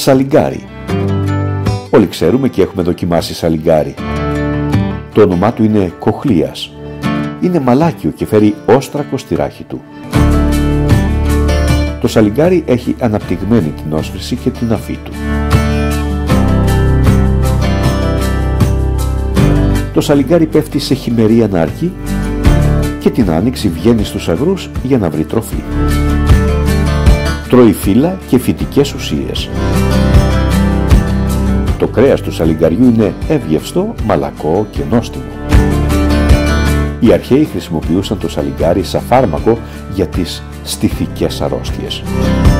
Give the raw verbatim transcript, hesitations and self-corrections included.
Σαλιγκάρι. Όλοι ξέρουμε και έχουμε δοκιμάσει σαλιγκάρι. Το όνομά του είναι κοχλίας. Είναι μαλάκιο και φέρει όστρακο στη ράχη του. Το σαλιγκάρι έχει αναπτυγμένη την όσφρηση και την αφή του. Το σαλιγκάρι πέφτει σε χειμερή ανάρκη και την άνοιξη βγαίνει στους αγρούς για να βρει τροφή. Τρώει φύλλα και φυτικές ουσίες. Το κρέας του σαλιγκαριού είναι εύγευστο, μαλακό και νόστιμο. Οι αρχαίοι χρησιμοποιούσαν το σαλιγκάρι σαν φάρμακο για τις στιθικές αρρώστιες.